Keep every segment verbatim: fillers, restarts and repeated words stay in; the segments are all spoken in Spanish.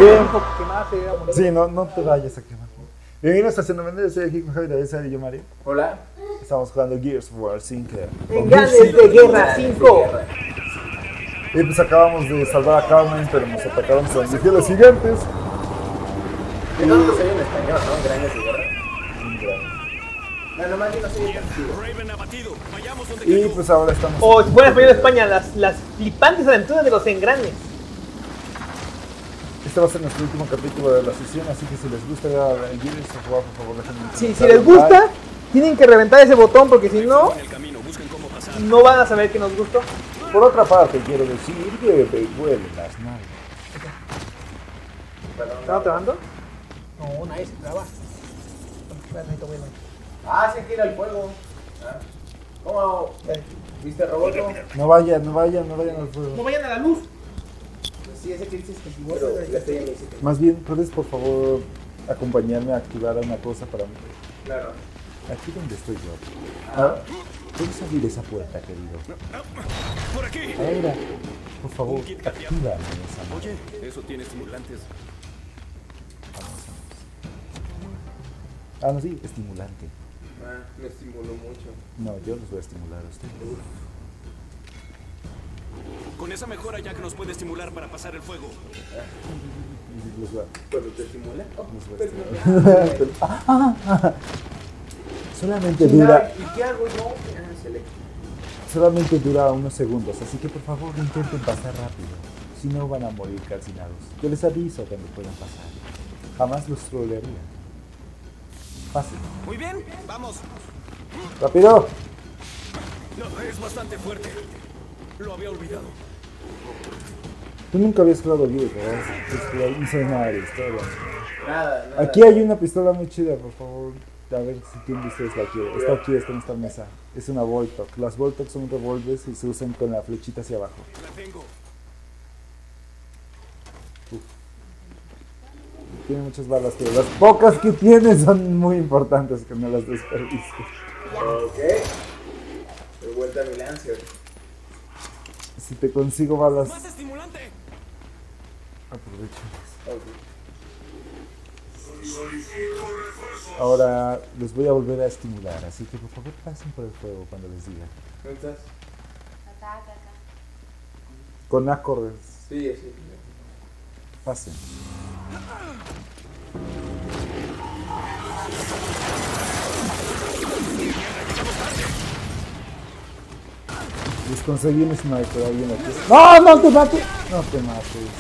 Bien. Que más se iba a morir. Sí, no, no te vayas a quemar. Bienvenidos a Estación noventa, soy aquí con Javi de Esa y yo, Mario. Hola. Estamos jugando Gears of War cinco. Enganes de guerra cinco. Y pues acabamos de salvar a Carmen, pero nos atacaron los gigantes. ¿Qué no lo sé en español, no? Granes de guerra. No, nomás yo no soy Y pues ahora estamos... O si fuera español de España, las, las flipantes aventuras de los engranes. Este va a ser nuestro último capítulo de la sesión, así que si les gusta Gears of War, por favor déjenme un Sí, si les gusta, tienen que reventar ese botón porque si no, no van a saber que nos gustó. Por otra parte, quiero decir que me huelen las nalgas. ¿Estaba trabando? No, nadie se traba. Ah, se gira el fuego. Ah. ¿Cómo? ¿Viste Roboto? No vayan, no vayan, no vayan al No fuego. vayan a la luz. Sí, ese que dices que si vos ya estoy en mi sitio. Más bien, ¿puedes por favor acompañarme a activar una cosa para mí? Claro. Aquí donde estoy yo. Ah, ¿puedes abrir esa puerta, querido? ¡Por aquí! Ahora, por favor, actívame esa madre. Oye, eso tiene estimulantes. Vamos, vamos. Ah, no, sí, estimulante. Ah, me estimuló mucho. No, yo los voy a estimular a ustedes. Con esa mejora Jack nos puede estimular para pasar el fuego. Y los voy a- ¿Cuando te estimula? los voy a Pero estimular. Pero- ah, ah, ah. Solamente dura, ¿Y qué hago? No, ah, se le... solamente dura unos segundos, así que por favor intenten pasar rápido. Si no van a morir calcinados. Yo les aviso cuando puedan pasar. Jamás los trolearía. Fácil. Muy bien, vamos. ¡Rápido! No, es bastante fuerte. Lo había olvidado. Tú nunca habías jugado Gears, ¿verdad? Es que no sé nada de historia. Nada, nada. Aquí hay una pistola muy chida, por favor. A ver si quién de ustedes la quiere. Está aquí, está en esta mesa. Es una Voltok. Las Voltok son revólveres y se usan con la flechita hacia abajo. La tengo. Tiene muchas balas, pero las pocas que tiene son muy importantes que no las desperdicies. Ok. De vuelta a mi Lancer. Si te consigo balas, ¡Más estimulante! aprovecho. Ok. Ahora les voy a volver a estimular, así que por favor pasen por el fuego cuando les diga. ¿Dónde estás? Acá, acá, acá. Con A corres, Sí, sí. pasen. Les conseguí un sniper ahí en la pieza. ¡No, no te mates! No te mates.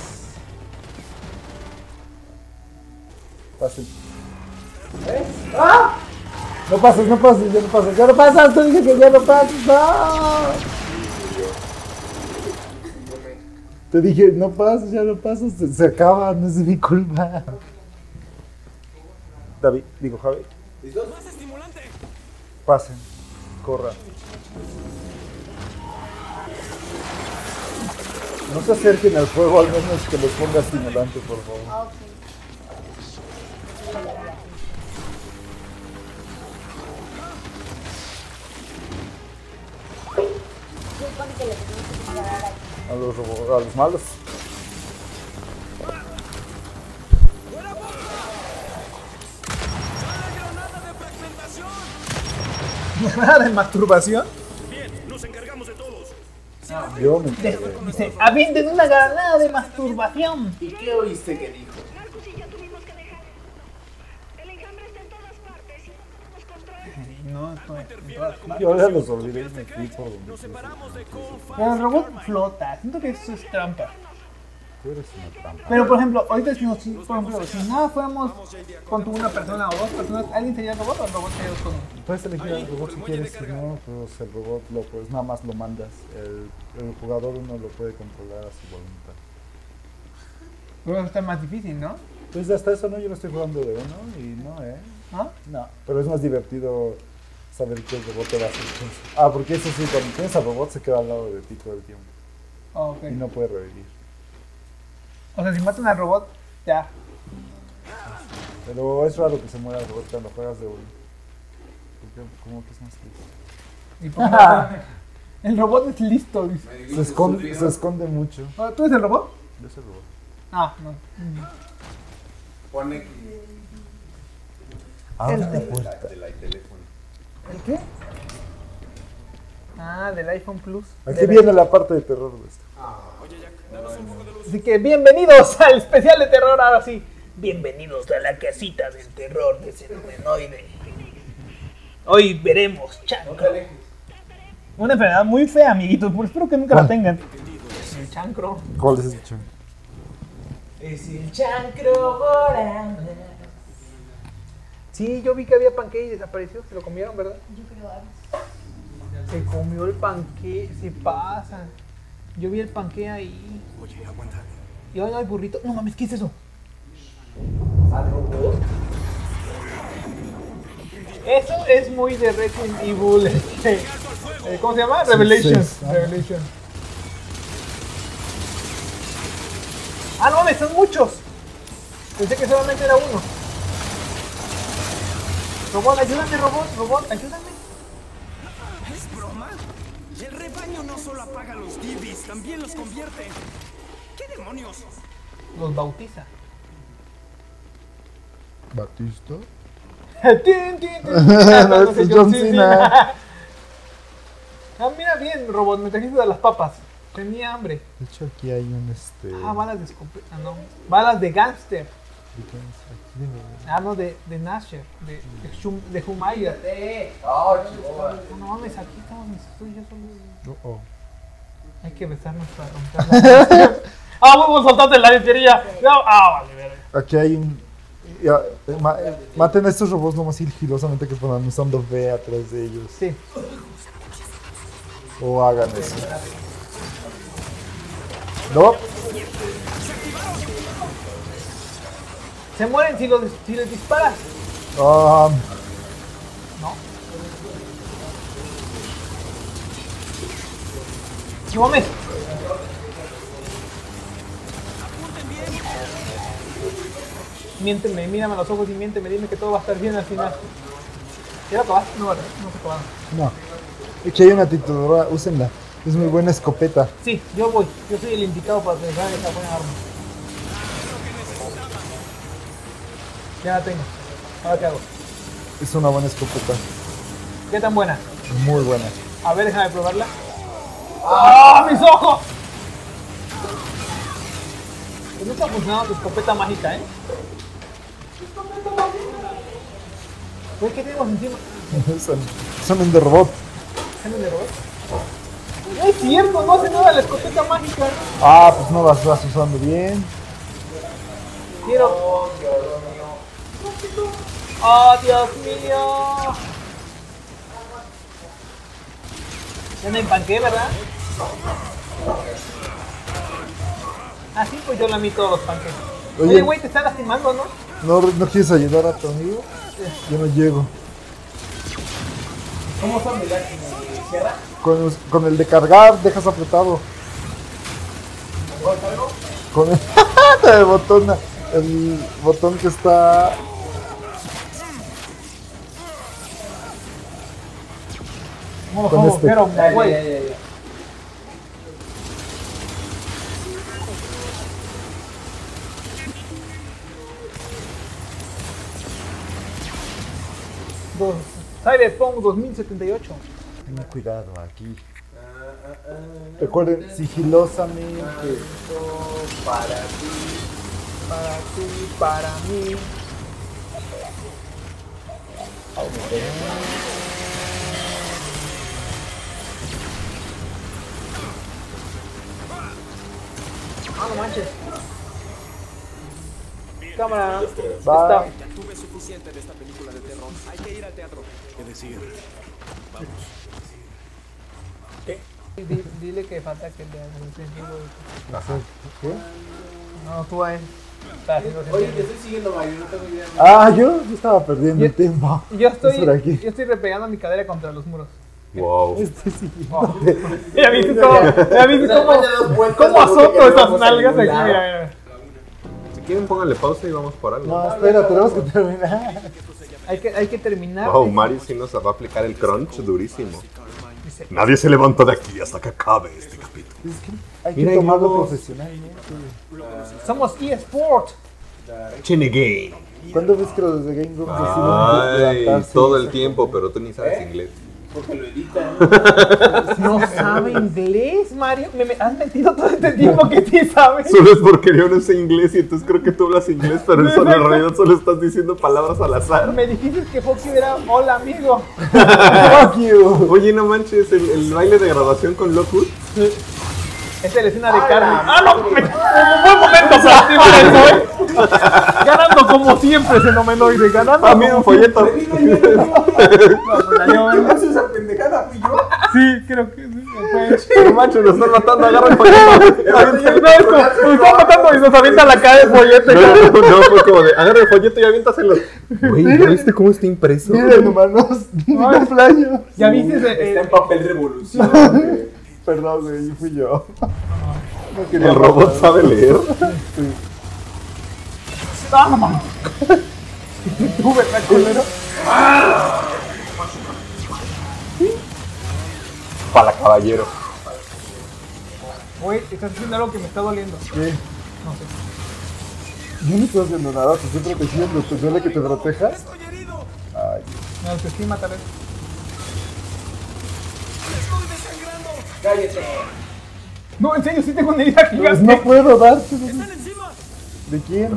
Pasen. ¿Eh? ¡Ah! No pases, no pases, ya no pasas, ya no pasas, te dije que ya no pases, no. Te dije, no pases, ya no pasas, se, se acaba, no es de mi culpa. David, digo Javi, ¿Listos? ¡Más estimulante! pasen, corran. No se acerquen al fuego, al menos que les ponga estimulante, por favor. Ok. Se supone que le tenemos que disparar aquí. A los, robo- a los malos. ¡Granada de fragmentación! Nada de masturbación. Bien, nos encargamos de todos. Yo me De- encargué. Dice, avienten una granada de masturbación. ¿Y qué oíste que dijo? Marcus y yo tuvimos que dejar el mundo. El enjambre está en todas partes y no podemos controlarlo. No, estoy en todas partes. Yo ya los olvidé y me fui por donde Nos tú separamos de Confa. Pero el robot flota. Siento que eso es trampa. Tú eres una trampa. Pero por ejemplo, ahorita si, nos, si, por ejemplo, si nada fuéramos con una persona o dos personas, ¿alguien sería el robot o el robot sería con uno? Puedes elegir al robot si quieres, si no, pues el robot lo pues nada más lo mandas. El, el jugador uno lo puede controlar a su voluntad. Pero eso está más difícil, ¿no? Pues hasta eso no, yo lo estoy jugando de uno y no, eh. ¿No? No, pero es más divertido saber que el robot te va a hacer. Ah, porque eso sí, cuando tienes al robot se queda al lado de ti todo el tiempo Oh, ok. y no puede revivir. O sea, si matan al robot, ya. Pero es raro que se muera el robot cuando juegas de uno. Porque como que es más triste. ¿Y por qué? El robot es listo, dice. Se esconde, se esconde mucho. Oh, ¿tú eres el robot? Yo soy el robot. Ah, no. Pone X. Abre El- la puerta. De la teléfono. ¿El qué? Ah, del iPhone Plus. Aquí De- viene la parte de terror de esto. Así que bienvenidos al especial de terror, ahora sí. Bienvenidos a la casita del terror de Cenomenoide. Hoy veremos chancro. Una enfermedad muy fea, amiguitos, por espero que nunca la ¿Cuál? tengan. El chancro. ¿Cuál es ese chon? Es el chancro volando. Sí, yo vi que había panque y desapareció, se lo comieron, ¿verdad? Yo creo algo. Se comió el panque, se pasa. Yo vi el panque ahí. Oye, aguanta. Y hoy no hay burrito. No mames, ¿qué es eso? Eso es muy de Resident Evil. Este, eh, ¿cómo se llama? Revelation. sí, ah. Revelation. Ah, no mames, son muchos. Pensé que solamente era uno. Robot, ayúdame, robot, robot, ayúdame. ¿Es broma? El rebaño no solo apaga los dibis, también los convierte. ¿Qué demonios? Los bautiza. Batista. Tin, tin, tin. Ah, no, no sé, Es John sí, sí. Cena. Ah, mira bien, robot, me trajiste de las papas. Tenía hambre. De hecho, aquí hay un este. Ah, balas de escopeta. Ah, no. Balas de gangster. Aquí debe haber- Ah, no, de, de Nasher. De, de, Shum, de Humaya. Oh, chihuahua. No, no mames, aquí estamos nosotros yo solo. Oh, oh. Hay que besarnos para romper la Ah, vamos, soltate la lechería. No, ah, vale, vale. Aquí hay un. Ya, eh, ma- eh, maten a estos robots nomás sigilosamente que pongan usando V atrás de ellos. Sí. O hagan eso. No. Se mueren si, los, si les disparas. Um, No. No mames. Miénteme, mírame a los ojos y miénteme, dime que todo va a estar bien al final. ¿Ya lo acabaste? No, ¿verdad? No se acabaron. no. Aquí hay una tituladora, úsenla. Es muy buena escopeta. Sí, yo voy. Yo soy el indicado para pensar esa buena arma. Ya la tengo. Ahora qué hago. Es una buena escopeta. ¿Qué tan buena? Muy buena. A ver, déjame probarla. ¡Ah, mis ojos! Pues no está funcionando tu escopeta mágica, ¿eh? Pues, ¿qué tenemos encima? son, son un de robot. ¿Género de robot? No es cierto, no hace nada la escopeta mágica. Ah, pues no las estás usando bien. Quiero. ¡Oh, Dios mío! Ya no hay panque, ¿verdad? Ah, sí, pues yo lamí todos los panques. Oye. Oye, güey, te está lastimando, ¿no? ¿No, ¿No quieres ayudar a tu amigo? Yo no llego. ¿Cómo son mi sierra? Con, con el de cargar, dejas apretado. ¿Cuál cargo? Con el, el botón, el botón que está. No, Con no, este. pero, Ya, ya, güey. ya, ya, ya. Dos- Cyberpunk dos mil setenta y ocho. Ten cuidado aquí. Recuerden, sigilosamente. Esto para ti. Para ti, para mí. Ah, no manches. Cámara. Va. Está. Ya tuve suficiente de esta película de terror. Hay que ir al teatro. ¿Qué decir? Vamos. ¿Qué? Di- Dile que falta que le hagas el sentido. ¿Qué? No, tú a él. Está haciendo Oye, sentido. te estoy siguiendo, Mario, no tengo idea. Ah, yo, yo estaba perdiendo Yo- el tiempo. Yo estoy, Es por aquí. yo estoy repegando mi cadera contra los muros. Wow. Este sí. Oh. Ya viste cómo, ya viste cómo, Después de dos vueltas, cómo yo creo que azoto esas vamos a nalgas aquí. ningún lado. Mira, mira. Si quieren, pónganle pausa y vamos por algo. No, espera, tenemos que terminar. Hay que, hay que terminar. Wow, Mario sí nos va a aplicar el crunch durísimo. Dice, Nadie se levanta de aquí hasta que acabe este capítulo. Es que hay Mira, que tomarlo globos. profesionalmente. somos eSport. Chinegame. ¿Cuándo ves que los de Game Grumps Ay, deciden todo el tiempo, pero tú ni sabes inglés. Porque lo editan. No sabe inglés, Mario. Me, me has mentido todo este tiempo que sí sabes. Solo es porque yo no sé inglés y entonces creo que tú hablas inglés, pero eso en realidad solo estás diciendo palabras al azar. Me dijiste que Foxy era hola amigo. Fuck you. Oye, no manches, el, el baile de graduación con Lockwood. Esta es la escena de Carly. ¡Ah, no! Me, un buen momento para ti, por eso, ¿eh? Ganando como siempre, Xenomenoide. Ganando. Ah, mira un como folleto. siempre. No, pues, la llevo, ¿eh? ¿Haces esa pendejada? ¿Fui yo? Sí, creo que sí. Fue. No manches, nos están matando, agarra el folleto. No, es como, nos están matando y nos avientan la cara de follete. No, no, no, fue como de, agarra el folleto y aviéntaselo. Güey, ¿ya viste cómo está impreso? Miren, humanos. Mi cumpleaños. ¿Ya viste ese, Está eh, en papel revolución. güey. Perdón, güey, fui yo. No quería ¿El robot matar. sabe leer? ¡Ah, man! ¿Tú, verdad, culero? Para caballero. Güey, estás haciendo algo que me está doliendo. ¿Qué? No sé. Yo no estoy haciendo nada, te estoy protegiendo. ¿Te duele que te protejas? ¡Estoy herido! Ay, Me autoestima, tal vez. ¡Estoy desangrando! Cállate. No, en serio, sí tengo una herida pues gigante. no puedo darte. ¡Están encima! ¿De quién?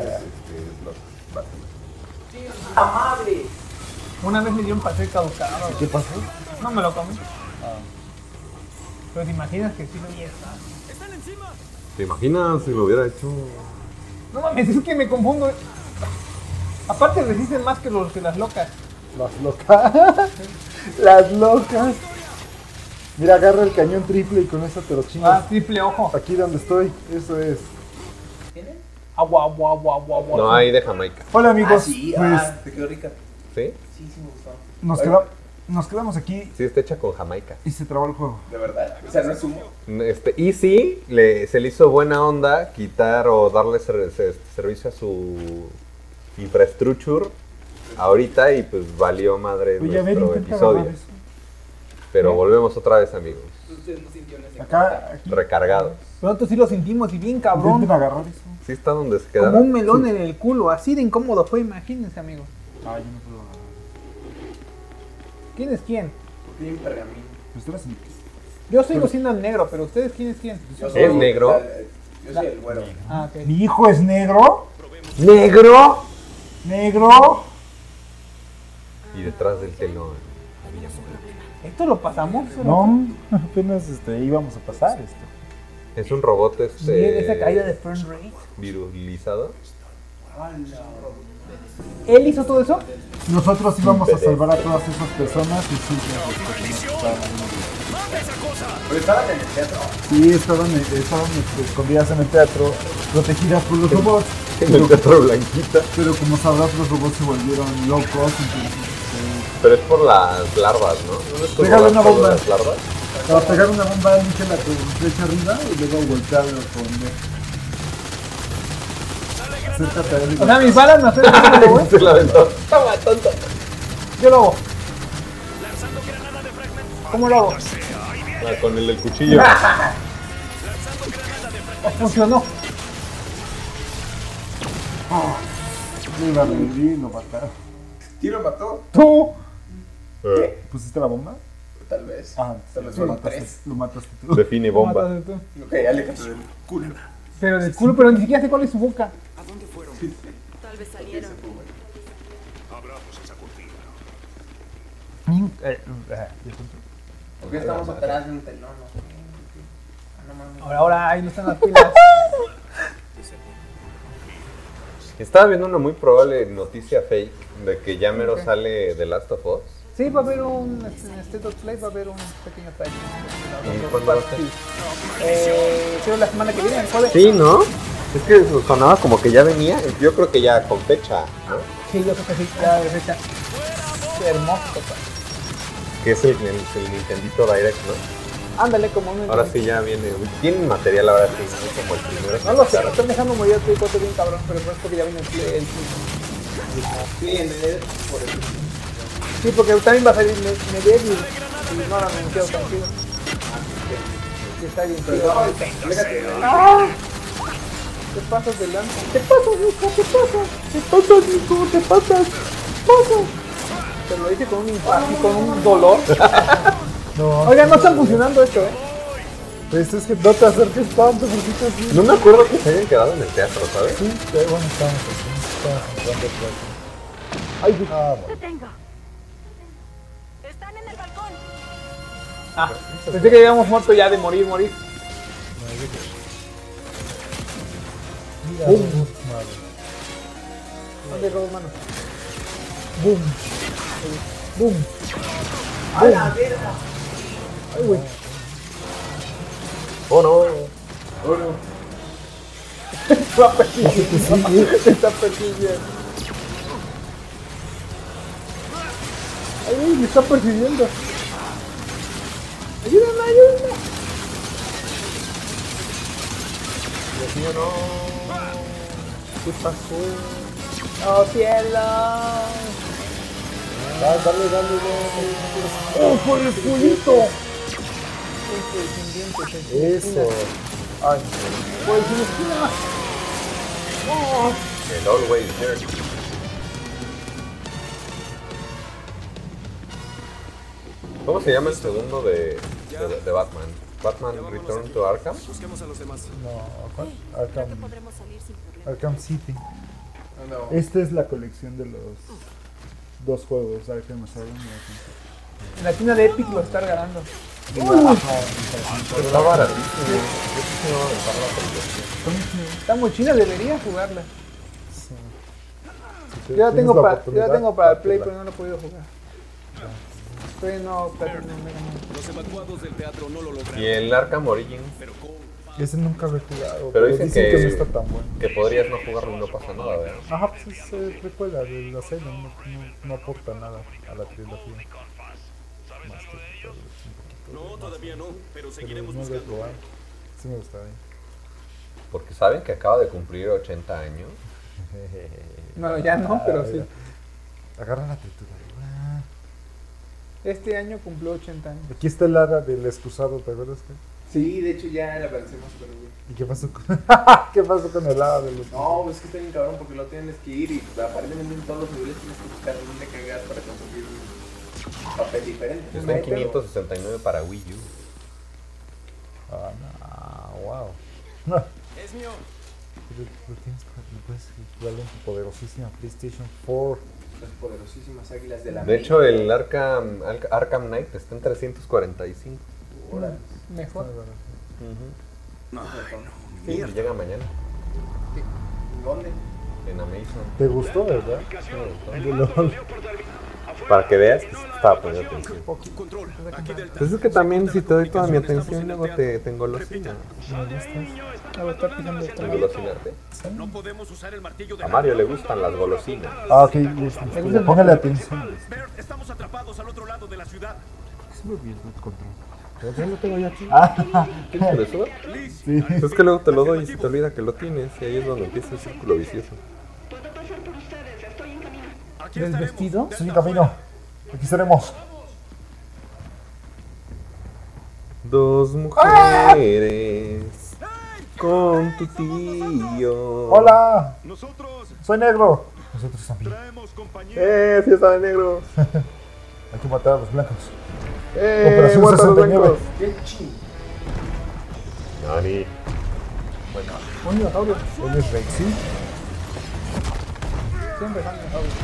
Amable. Una vez me dio un pastel caducado. ¿Qué pasó? No me lo comí. Pero te imaginas que sí lo hice. ¡Están encima! ¿Te imaginas si lo hubiera hecho? No mames, es que me confundo. Aparte resisten más que los que las locas. Las locas. Las locas. Mira, agarra el cañón triple y con eso te lo Ah, chingas. triple ojo. Aquí donde estoy, eso es. Agua, agua, agua, agua, agua. No, hay de Jamaica. Hola amigos, Ah, sí, pues ah, te quedó rica. ¿Sí? Sí, sí me gustó. nos, queda- nos quedamos aquí Sí, está hecha con Jamaica. y se trabó el juego. De verdad. O sea, no es humo. Este, y sí, le, se le hizo buena onda quitar o darle ser- ser- servicio a su infraestructura ahorita y pues valió madre Oye, a ver, nuestro intenta agarrar episodio. eso. Pero volvemos otra vez, amigos. Acá, aquí. Recargados. Pronto sí lo sentimos y bien cabrón. Intenten agarrar eso. Sí está donde se Como un quedaron. melón en el culo. Así de incómodo fue, imagínense, amigos. Ah, yo no puedo agarrar. ¿Quién es quién? Tiene un pergamino. Pues tú eres el- Yo sigo siendo el negro, pero ustedes, ¿quién es quién? Yo ¿Es negro? Yo soy el güero. Ah, ok. Mi hijo es negro. ¡Negro! Negro. Y detrás del telón. ¿Esto lo pasamos? No, apenas este, íbamos a pasar esto. Es un robot Sí, este. esa caída de frame rate. virulizado. ¿Él hizo todo eso? Nosotros íbamos a salvar a todas esas personas y sí, Pero estaban en el teatro. sí estaban, estaban este, escondidas en el teatro, protegidas por los robots. En el teatro Blanquita. Pero como sabrás, los robots se volvieron locos. Entonces, Pero es por las larvas, ¿no? ¿No es por Pégale las- una por bomba. las larvas? este, para pegar una bomba, échela con flecha arriba y luego voltearla con. Acércate a él. O sea, mis balas no hacen nada, güey. Se la aventó. Toma, tonto. Yo lo hago. ¿Cómo lo hago? Ah, con el del cuchillo. Oh, funcionó. Lo iba a revivir y lo mataron. ¿Quién lo mató? Tú. Eh, ¿Pusiste la bomba? Tal vez. Ah, Tal vez lo fueron mataste, tres. lo mataste tú. Define bomba. Mataste tú. Ok, aléjate del culo. Pero del culo, pero ni siquiera sé cuál es su boca. Tal vez salieron. ¿Por qué estamos atrás de un telón? No sé. Ah, no mames. Ahora, ahora, ahí no están las pilas. Estaba viendo una muy probable noticia fake de que ya mero sale The Last of Us. Sí, va a haber un este, en State of Play, va a haber un pequeño trailer. ¿Y cuándo va a ser? Eh, creo la semana que viene, el jueves. Sí, ¿no? Es que sonaba como que ya venía. Yo creo que ya con fecha, ¿no? Sí, yo creo que sí, ya de fecha. Qué hermoso, papá. Que es el, el, el Nintendito Direct, ¿no? Ándale, como un. Ahora sí ya viene. Tienen material ahora sí, ¿no? Como el primero. No lo sé, lo están dejando morir el Play cuatro bien cabrón, pero no es porque ya viene el Play. El... Sí, en el por el. Sí, porque también va a salir Medieval no lo han anunciado tan chido. Sí, está bien Pero chido. no, fíjate, ¡Ah! Te pasas de lanza. Te pasas, Nico, te pasas. Te pasas, Nico, te pasas. Pasas. Te lo dije con un impacto, con un dolor. No, Oigan, no está funcionando esto, eh. Pues es que no te acerques tanto, porque tú así. No me acuerdo que se hayan quedado en el teatro, ¿sabes? Sí, pero bueno, estamos así. Estamos jugando atrás. Ay, Ah, Te bueno. tengo. Están en el balcón. ah, pensé que habíamos muerto ya de morir, morir. Mira, Boom. Ruth, madre. ¿Dónde robó mano? Boom. Boom. ¡a la verga! Ay, güey. Oh, no. Oh, no. Está persiguiendo. Está persiguiendo. Ay, güey, me está persiguiendo. Ayúdame, ayúdame. Dios mío, no. ¿Qué pasó? ¡Oh, cielo! Dale, dale, dale, dale. ¡Oh, por el culito! Eso. Ay, por el esquina. ¡Oh! El always there. ¿Cómo se llama el segundo de, de, de Batman? ¿Batman Return to Arkham? Busquemos a los demás. No, ¿cuál? Creo que Arkham, podremos salir sin problema. Arkham City. Ah, no. Esta es la colección de los dos juegos, Arkham Asylum y Arkham City. En la tienda de Epic lo está regalando. Está baratísimo. Yo quisiera aventar la película. Está muy china, debería jugarla. Sí. Si Yo la tienes tengo, la para, yo la oportunidad, tengo para el Play, dátela. pero no lo he podido jugar. Estoy no, pero no me ganan. Los evacuados del teatro no lo lograron. Y el Arkham Origins, Pero Cole, Ese nunca lo he jugado, pero dicen que... que, no está tan bueno. que podrías no jugarlo y no pasa nada, ¿verdad? Ajá, pues es eh, precuela de la serie, no, no, no aporta nada a la trilogía. Más que tal vez un poquito de no, más, todavía no, pero pero seguiremos no lo he buscando. probado. Sí me gustaría. Porque saben que acaba de cumplir ochenta años. No, ya no, pero Ah, sí. mira. Agarra la trituradora. Este año cumplió ochenta años. Aquí está el hada del excusado, ¿te acuerdas? Que? Sí, de hecho ya la vencemos, pero güey. ¿Y qué pasó con, ¿Qué pasó con el hada del excusado? No, es que está bien cabrón porque lo tienes que ir y aparentemente en todos los niveles tienes que buscar dónde cagas para conseguir un papel diferente. Está en quinientos sesenta y nueve para Wii U. Ah, no, wow. Es mío. Pero lo tienes para lo puedes jugarlo en tu poderosísima PlayStation cuatro. Las poderosísimas águilas de la De hecho, el Arkham, Ark- Arkham Knight está en trescientos cuarenta y cinco. Órale. Mejor. Sí, y llega mañana ¿Dónde? en Amazon. ¿Te gustó, verdad? Para que veas que sí estaba poniendo atención. Control. Aquí del Pues es que también si te doy toda mi atención, luego te tengo golosina. La voy a estar pisando esta. Engolosinarte. No podemos usar el martillo de A Mario le gustan las golosinas. Ah, ok, listo. Póngale atención. Bert, estamos atrapados al otro lado de la ciudad. Se me olvidó el control. Ya lo tengo ya aquí. Ah, ¿Quieres que le suba? sí. Es que luego te lo doy y se te olvida que lo tienes. Y ahí es donde empieza el círculo vicioso. Puedo pasar por ustedes. Estoy en camino. Aquí ¿Del estaremos. vestido? Estoy en camino. Aquí estaremos. Dos mujeres con tu tío. Hola, Nosotros soy negro. Nosotros también. traemos compañía. ¡Eh, fiesta de negro! Hay que matar a los blancos. ¡Eh, Operación muertos los sesenta y nueve. blancos! ¡Qué ching! Nani. Un dinosaurio. Él es Rey, ¿sí? Siempre son dinosaurios.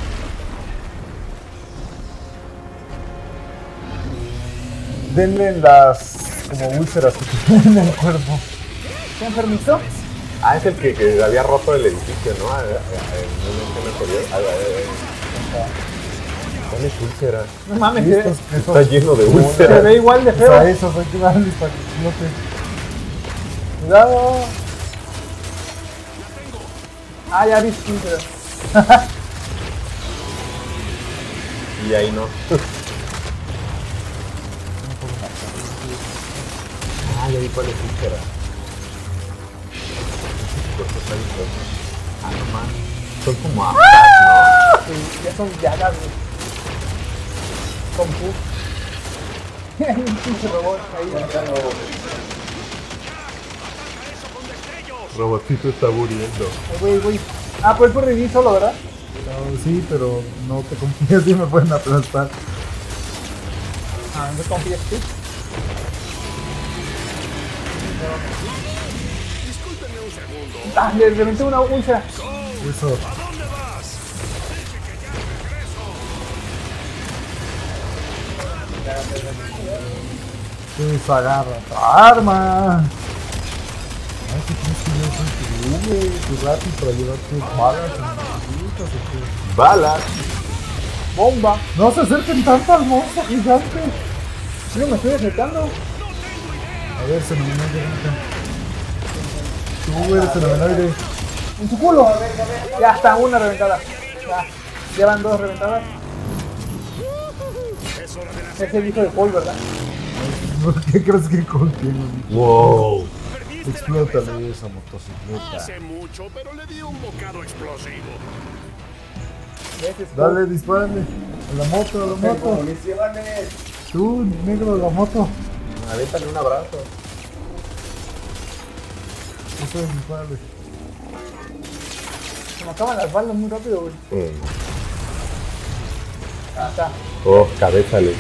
Denle las como úlceras que tienen en el cuerpo. ¿Se enfermizó? Ah, es el que, que había roto el edificio, ¿no? Ah, ah, En un ente anterior. Ah, ah, ah. ¿Cuál es úlcera? No mames, Y se, estos que Está son. lleno de se ve úlceras. igual de O sea, feo. esos hay que darles para que explote. Cuidado. Ah, ya viste quién se ve. Y ahí no. Ah, ya vi cuál es úlcera. Ah, no mames. Son como aftas, Sí, ya son llagas, güey. Con pu. Hay un pinche robot ahí. Robotito está muriendo. Ahí voy, ahí voy. Ah, pues por revivir solo, ¿verdad? No, sí, pero no te confías y me pueden aplastar. Ah, no confías tú. Discúlpenme un segundo. Ah, le reventé una úlcera. Eso. ¿A dónde vas? Dice que ya regreso. Eso agarra tu arma. Ay, ¿qué tienes que yo soy tu güey? Tu rápido para llevar tus balas y tus o qué? Balas. Bomba. No se acerquen tanto al monstruo gigante. Sí, me estoy acercando. A ver, fenomenoide. Tú eres fenomenoide. En su culo. Ya está, una reventada. Ya. Llevan dos reventadas. Es el hijo de Paul, ¿verdad? ¿Qué crees que contiene? Wow. Explótale esa motocicleta. Hace mucho, pero le di un bocado explosivo. ¿Ves? Es Paul. Dale, dispárale. A la moto, a la moto. ¡Municiones! Tú, negro, a la moto. Avéntale un abrazo. Eso es, dispárale. Se me acaban las balas muy rápido, güey. Mm. Ah, está. Oh, cabézale.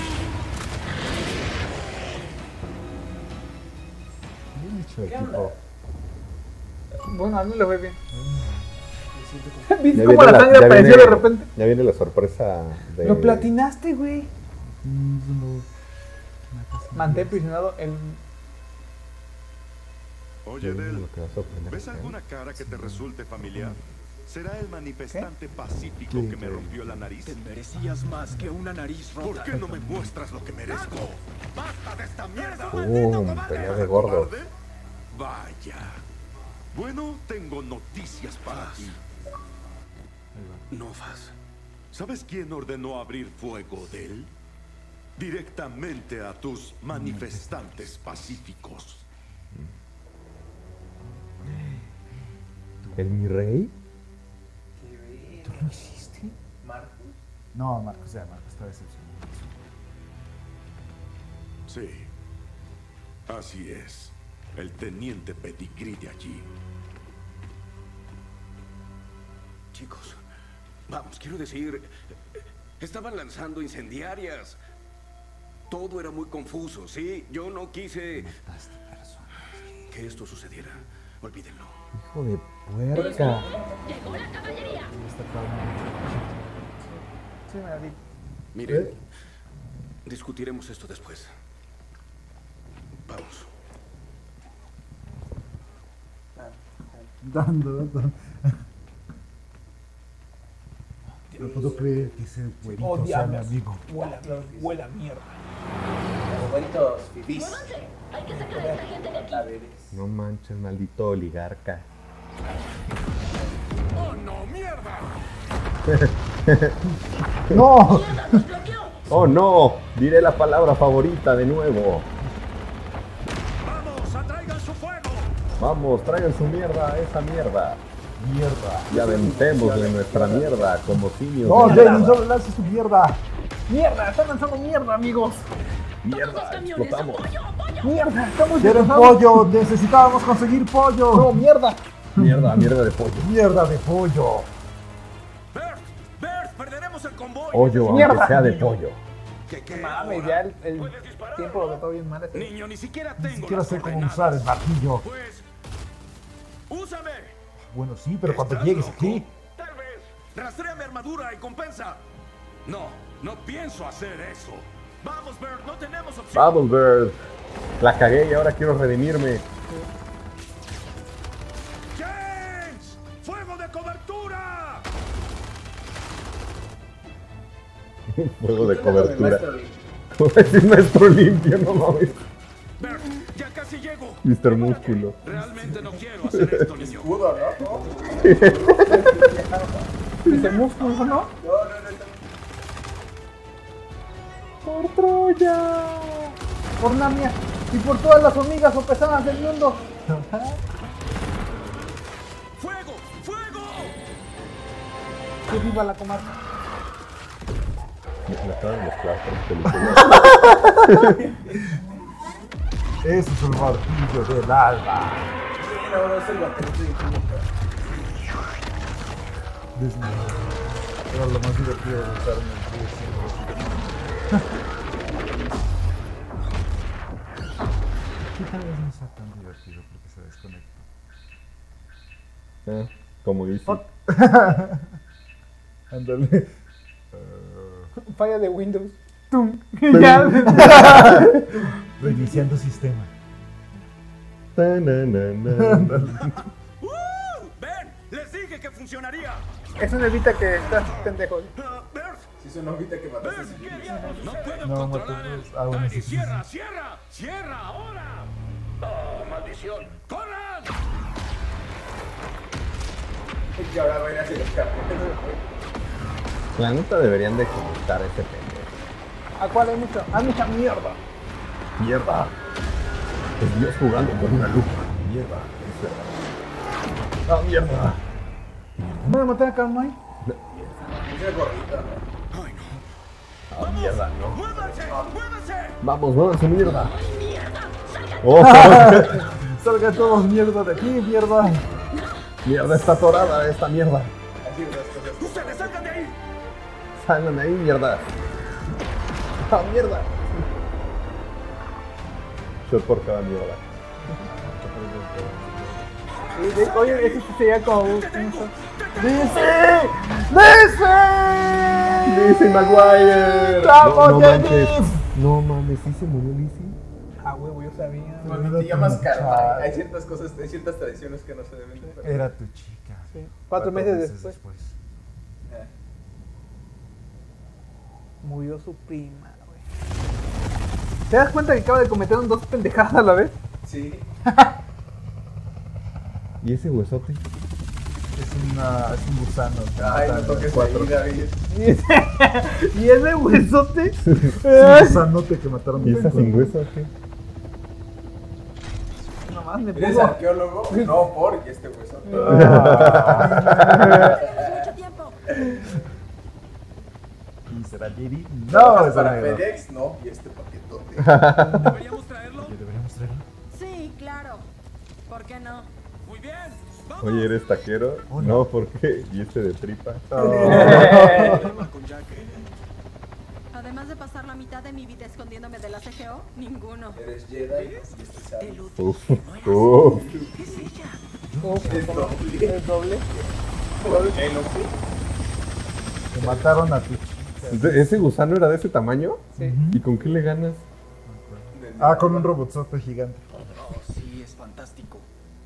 Bien hecho, equipo. Bueno, a mí le fue bien. Ya ¿Viste viene cómo la la- sangre ya apareció viene- de repente? Ya viene la sorpresa de... Lo platinaste, güey. Mm, eso no- una cosa Mantén prisionado el... Oye, Lo Del, que va a sorprender. ¿ves alguna cara que te resulte familiar? ¿Será el manifestante pacífico Sí, que me sí. rompió la nariz? Te merecías más que una nariz rota. ¿Por qué no me muestras lo que merezco? ¡Basta de esta mierda! ¡Pum! Pelea de gordos. ¿Cobarde? Vaya. Bueno, tengo noticias para ti. Novas. ¿Sabes quién ordenó abrir fuego, Del? Directamente a tus manifestantes pacíficos. ¿El mi rey? ¿Tú lo hiciste? Marcos. No, Marcos, ya, Marcos está decepcionado. Sí. Así es. El teniente Pettigrew de allí. Chicos, vamos, quiero decir, estaban lanzando incendiarias. Todo era muy confuso, ¿sí? Yo no quise Mataste personas. que esto sucediera. Olvídenlo. Hijo de puerca. Esta calma. Sí, me la di. Miren, ¿Eh? discutiremos esto después. Vamos. Dando, dando. No puedo creer que ese güerito Oh, sea mi diablos. amigo. Huela, huela mierda. Favoritos fifís. No manches, maldito oligarca. ¡Oh, no, mierda! ¡No! ¡Oh, no! Diré la palabra favorita de nuevo. ¡Vamos, atraigan su fuego! Vamos, traigan su mierda a esa mierda. Mierda. Y aventémosle nuestra mierda como simios. No, de Jenny, nada. solo lances tu mierda. ¡Mierda! ¡Están lanzando mierda, amigos! Mierda, explotamos. ¡Mierda! ¡Estamos ¡Quieren destrozados! pollo! ¡Necesitábamos conseguir pollo! ¡No, mierda! Mierda, mierda de pollo. ¡Mierda de pollo! ¡Bert! ¡Bert! ¡Perderemos el convoy! Pollo, Mierda. aunque sea de pollo. ¿Qué, qué Mames, ahora? ya el, el ¿Puedes disparar? tiempo lo trató bien mal. ese. Niño, ni siquiera Ni tengo siquiera las sé cómo coordenadas. usar el martillo. Pues... ¡úsame! Bueno, sí, pero cuando ¿Estás llegues loco? aquí... Tal vez. Rastrea mi armadura y compensa. No, no pienso hacer eso. Vamos, Bert, no tenemos opción. Bubble Bird. La cagué y ahora quiero redimirme. ¡James! ¡Fuego de cobertura! Fuego de Del cobertura. maestro Lee. Como decir maestro limpio, no mames. Bert, ya casi llego. mister Músculo. Realmente no quiero hacer esto, niño. Escudo, ¿no? Ese músculo, ¿no? ¡Por Troya! ¡Por Namia! ¡Y por todas las hormigas o pesadas del mundo! ¡Fuego! ¡Fuego! ¡Que viva la comarca! Me acaban de mezclar tres películas. Ese es el martillo del alba. Sí, no, no es el baterista de Infinito. Disney. Era lo más divertido de estar en el P S. Sí, tal vez no sea tan divertido porque se desconecta. Ah, como dice. Ándale. Falla de Windows. ¡Tum! Ya. Reiniciando sistema. Ta, na, na, na. ¡Uh! ¡Ven! ¡Les dije que funcionaría! Eso no evita que estás pendejo. Ah, Bert, Si es una hojita que mataste Bert, sin ¿qué querer. diablos? No puedo No, controlar matamos. el... Ah, bueno, ¡Ay, sí, sí, cierra, cierra! ¡Cierra ahora! ¡Oh, maldición! ¡Corran! Y ahora va a ir hacia el escape. La neta deberían de ejecutar a ese pendejo. ¿A cuál hay mucho? ¡Ah, mucha mierda! Mierda. Es Dios jugando con una lupa. Mierda. Ah, mierda. ¿Van a matar a Karl May? Es el gordito, ¿no? ¡Ay, no! Ah, mierda, no. ¡Muévanse! ¡Muévanse! Vamos, muévanse, mierda. Oh, Salgan todos mierda de aquí, mierda. mierda, está atorada esta mierda. Así es las cosas. ¡Ustedes salgan de ahí! Salgan de ahí, mierda. Ah, mierda. Shot por cada mierda. Sí, sí, oye, ese sí sería como un... ¡Dice! ¡Dice! ¡Dice Maguire! ¡Vamos, no Dennis! manches. No mames, ¿sí se murió Lizzie? Ah, huevo, yo sabía. Cuando te llamas karma, hay ciertas cosas, hay ciertas tradiciones que no se deben de perder. Era tu chica. Sí. Cuatro meses después. Eh, Murió su prima, güey. ¿Te das cuenta que acaba de cometer un dos pendejadas a la vez? Sí. ¿Y ese huesote? Es, una, es un gusano. que Ay, mata no toques cuatro. ahí, David. ¿Y ese, ¿Y ese huesote? Es un gusanote que mataron. ¿Y esa cinco. sin hueso o qué? Nomás me ¿Eres puso... arqueólogo? No, porque este hueso. Ah. Mucho tiempo. ¿Y será Jerry? No, ¿Trabajas es para negro. FedEx? No, y este paquetote. ¿Deberíamos traerlo? Oye, deberíamos traerlo. Sí, claro. ¿Por qué no? Muy bien. ¡Vamos! Oye, ¿eres taquero? Hola. No, ¿por qué? ¿Y este de tripa? Problema con Jack. Además de pasar la mitad de mi vida escondiéndome de la C G O, ninguno. Eres Jedi y este Te sabe. lo Uf, dije, no era uf. así. ¿Qué es ella? Es doble. ¿El doble? El ojo. Te mataron a tu chica. ¿De- ¿Ese gusano era de ese tamaño? Sí. ¿Y con qué le ganas? Ah, con un robotzote gigante. Oh, sí, es fantástico.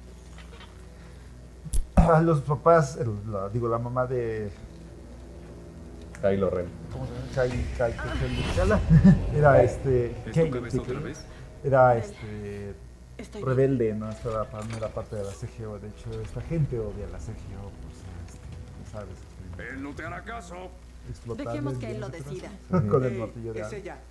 Ah, los papás, el- la- digo, la mamá de. Kylo Ren. ¿Cómo se llama? Kai, Kai, Kai, era este. ¿Es tu Kay, cabeza sí, otra Kay. vez? Era este. Estoy bien. Rebelde, ¿no? Estaba, no era parte de la C G O. De hecho, esta gente odia la C G O por ser, este, ¿sabes? Él no te hará caso. Explotar. Dejemos que él lo decida. Con el Ey, martillo de es alma. ella.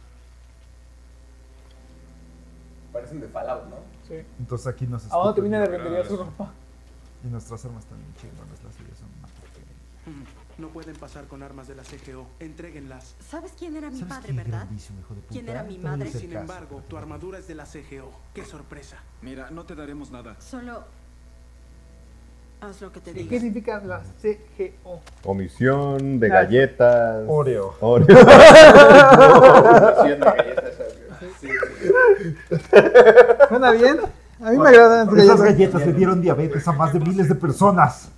Parecen de Fallout, ¿no? Sí. Entonces aquí nos ¿A dónde escupen, termina de ¿no? rendería su ropa? Y nuestras armas también chingonas, las suyas son más pequeñas. Mm, No pueden pasar con armas de la C G O. Entréguenlas. ¿Sabes quién era mi ¿Sabes padre, qué verdad? grandísimo, hijo de puta? ¿Quién era mi Te voy a madre? hacer Sin caso. embargo, tu armadura es de la C G O. ¡Qué sorpresa! Mira, no te daremos nada. Solo haz lo que te ¿Y qué diga. significa la C G O? Omisión de Ah. galletas. Oreo. Oreo. Versión de galletas, sí, sí. ¿Suena bien? A mí me agradan las Esas galletas. galletas le dieron diabetes a más de miles de personas.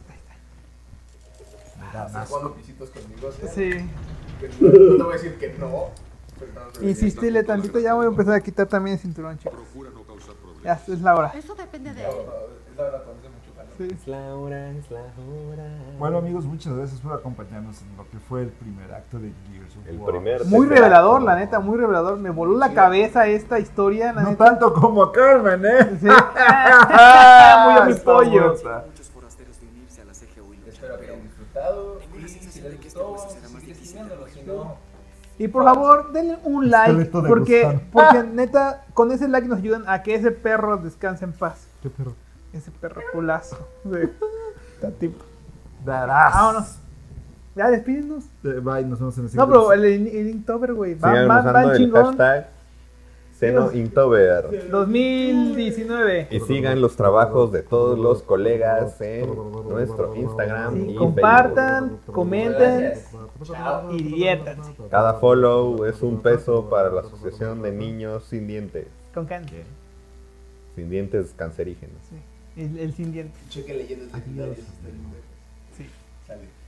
¿Estás jugando pisitos conmigo? Sí. No, no te voy a decir que no. pero no te voy a decir Insistirle tantito, ya voy a empezar a quitar también el cinturón, chicos. Procura no causar problemas. Ya, es la hora. Eso depende de no. él. No, es la hora cuando hace mucho calor. Sí. Es la hora, es la hora. Bueno, amigos, muchas gracias por acompañarnos en lo que fue el primer acto de Gears of El War. primer- Muy tercer revelador, acto. la neta, muy revelador. Me voló la cabeza esta historia, la No neta. tanto como a Carmen, ¿eh? Sí. Muy a mi Está pollo. buena. Muchos forasteros de unirse a la C G O y luchar. Espero que hayan disfrutado. Tengo la Y si sensación les de que este gustó, juego será más sigue difícil de siguiéndolo. Si conseguir. no, Y por favor, denle un like, Esqueleto de porque, gusano. porque neta, con ese like nos ayudan a que ese perro descanse en paz. ¿Qué perro? Ese perro culazo. Sí. Está tipo. Darás. Vámonos. Ya, despídenos. Eh, bye, nos vemos en el No, siguiente. pero el, el Inktober, güey. Va, Sigan va, usando van el chingón. hashtag SenoInktober. dos mil diecinueve. Y sigan los trabajos de todos los colegas en nuestro Instagram Sí, y compartan, Facebook. comenten Chao. y diviértanse. Cada follow es un peso para la Asociación de Niños Sin Dientes. Con cáncer. Sin dientes cancerígenos. Sí. El, el sin dientes. Cheque leyendas legendarias. está bien, güey. Sí. Sale.